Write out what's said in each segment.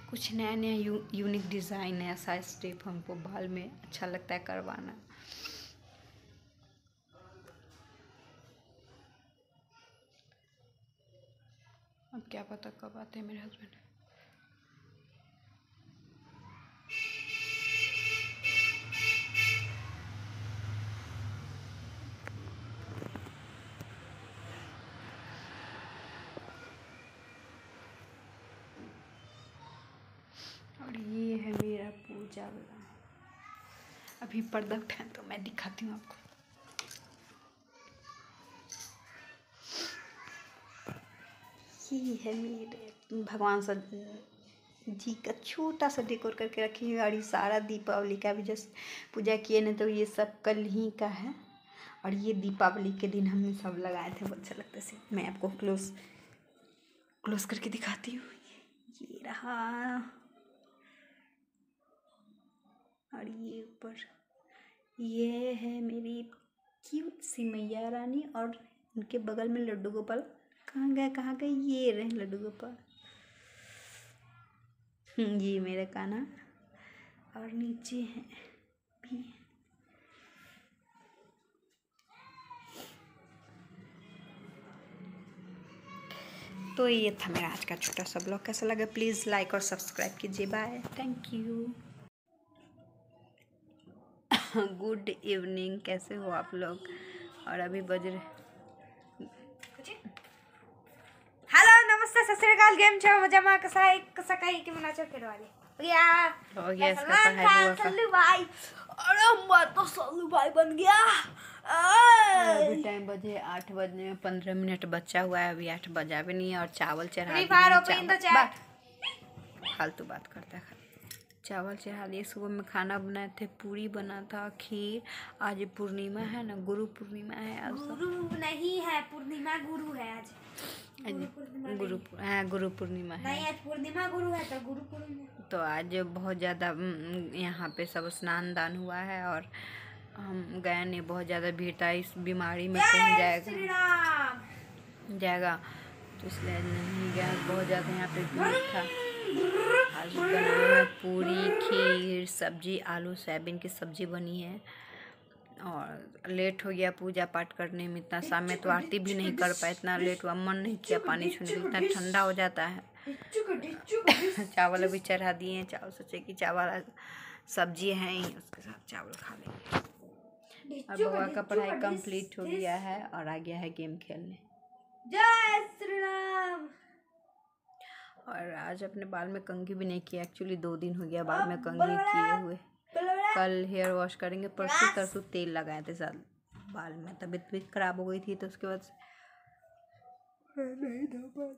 कुछ नया नया यूनिक डिज़ाइन, ऐसा स्टेप हमको बाल में अच्छा लगता है करवाना। अब क्या पता कब आते हैं मेरे हस्बैंड। और ये है मेरा पूजा वाला, अभी प्रोडक्ट है तो मैं दिखाती हूँ आपको। ये है मेरे भगवान जी का छोटा सा डेकोर करके रखी है। और ये सारा दीपावली का भी जस्ट पूजा किए ना, तो ये सब कल ही का है। और ये दीपावली के दिन हमने सब लगाए थे, बहुत अच्छा लगता है। मैं आपको क्लोज करके दिखाती हूँ। ये रहा, और ये ऊपर ये है मेरी क्यूट सी मैया रानी, और उनके बगल में लड्डू गोपाल। कहाँ गए ये रहे लड्डू गोपाल। ये मेरा कान्हा, और नीचे है भी। तो ये था मेरा आज का छोटा सा ब्लॉग। कैसा लगा प्लीज़ लाइक और सब्सक्राइब कीजिए। Bye, thank you. Good evening, कैसे हो आप लोग। और अभी बज रहे, हेलो नमस्ते सत श्री अकाल, गेम छो मजामा कसा कहीं कि मना चल वाले हो गया इसका पढ़ाई हुआ सल्लू भाई। अरे मैं तो सल्लू भाई बन गया। अभी टाइम बजे 8 बजने में 15 मिनट बचा हुआ है। अभी 8 बजा भी नहीं है, और चावल चढ़ा दिए। फालतू बात करता है। चावल चढ़ा दिए। सुबह में खाना बनाए थे, पूरी बना था, खीर। आज पूर्णिमा है ना, गुरु पूर्णिमा है आज। गुरु नहीं है पूर्णिमा, गुरु है आज। गुरु पूर्णिमा है नहीं, आज पूर्णिमा गुरु है तो गुरु पूर्णिमा। तो आज बहुत ज़्यादा यहाँ पे सब स्नान दान हुआ है, और हम गए नहीं, बहुत ज़्यादा भीड़ था। इस बीमारी में कौन जाएगा, तो इसलिए नहीं गया। बहुत ज़्यादा यहाँ पे भीड़ था। आज बनाया पूरी, खीर, सब्जी, आलू सोयाबीन की सब्जी बनी है। और लेट हो गया पूजा पाठ करने में, इतना शाम में तो आरती भी नहीं कर पाए, इतना लेट हुआ, मन नहीं किया पानी छूने के, इतना ठंडा हो जाता है। चावल अभी चढ़ा दिए हैं। चावल सोचे कि चावल सब्जी है ही, उसके साथ चावल खा लेंगे। और बउआ का पढ़ाई कंप्लीट हो गया है और आ गया है गेम खेलने। जय श्री राम। और आज अपने बाल में कंघी भी नहीं किया, एक्चुअली 2 दिन हो गया बाल में कंघी किए हुए। कल हेयर वॉश करेंगे, परसों तरसों तेल लगाए थे साल बाल में। तबीयत भी खराब हो गई थी, तो उसके बाद नहीं था बात।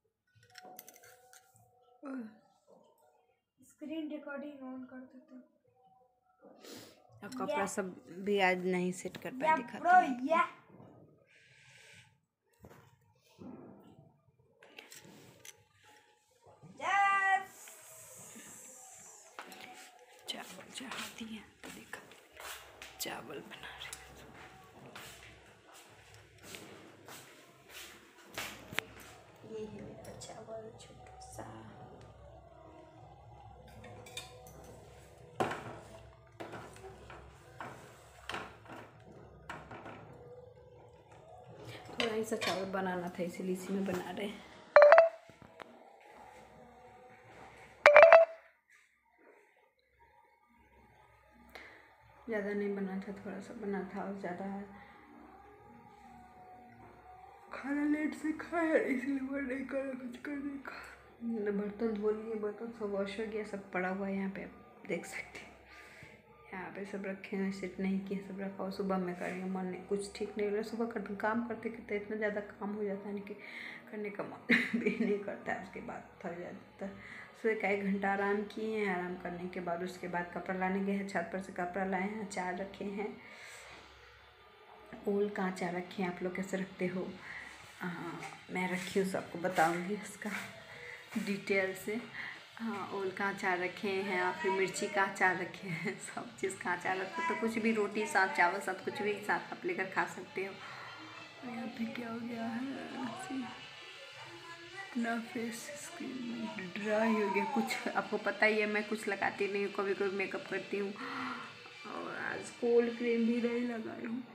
स्क्रीन रिकॉर्डिंग ऑन कर देते। और कपड़ा सब भी आज नहीं सेट कर पाए, दिखाते हैं। चावल चढ़ा दिए तो देखा, चावल बना रहे हैं। ये है मेरा चावल छोटा सा। थोड़ा ही सा चावल बनाना था, इसीलिए इसी में बना रहे हैं। ज़्यादा नहीं बना था, थोड़ा सा बना था। और ज़्यादा खाना लेट से खाया, इसलिए मन नहीं करा कुछ करने का। बर्तन धो लिए, बर्तन सब वॉश हो गया, सब पड़ा हुआ है यहाँ पे, आप देख सकते हैं। यहाँ पे सब रखे हैं, सेट नहीं किए, सब रखा हुआ। सुबह में करेंगे, मन नहीं, कुछ ठीक नहीं हो रहा। सुबह काम करते करते इतना ज़्यादा काम हो जाता है कि करने का मन भी नहीं करता है। उसके बाद थक जाता है। सुबह का 1 घंटा आराम किए हैं। आराम करने के बाद उसके बाद कपड़ा लाने गए हैं, छत पर से कपड़ा लाए हैं। अचार रखे हैं, ओल का अचार रखे हैं। आप लोग कैसे रखते हो? मैं रखी हूँ, सबको बताऊँगी उसका डिटेल से। हाँ, ओल का अचार रखे हैं, और फिर मिर्ची का अचार रखे हैं। सब चीज़ का अचार रखो तो कुछ भी, रोटी साथ, चावल साथ, कुछ भी साथ आप लेकर खा सकते हो। यहाँ पे क्या हो गया है, अपना फेस स्किन ड्राई हो गया। कुछ आपको पता ही है, मैं कुछ लगाती नहीं हूँ, कभी कभी मेकअप करती हूँ और आज कोल्ड क्रीम भी नहीं लगाई हूँ।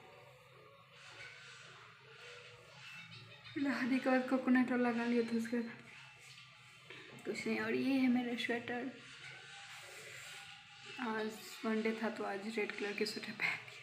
नहाने के बाद कोकोनट ऑयल लगा लिया था, उसके बाद कुछ नहीं। और ये है मेरा स्वेटर, आज संडे था तो आज रेड कलर के स्वेटर पहन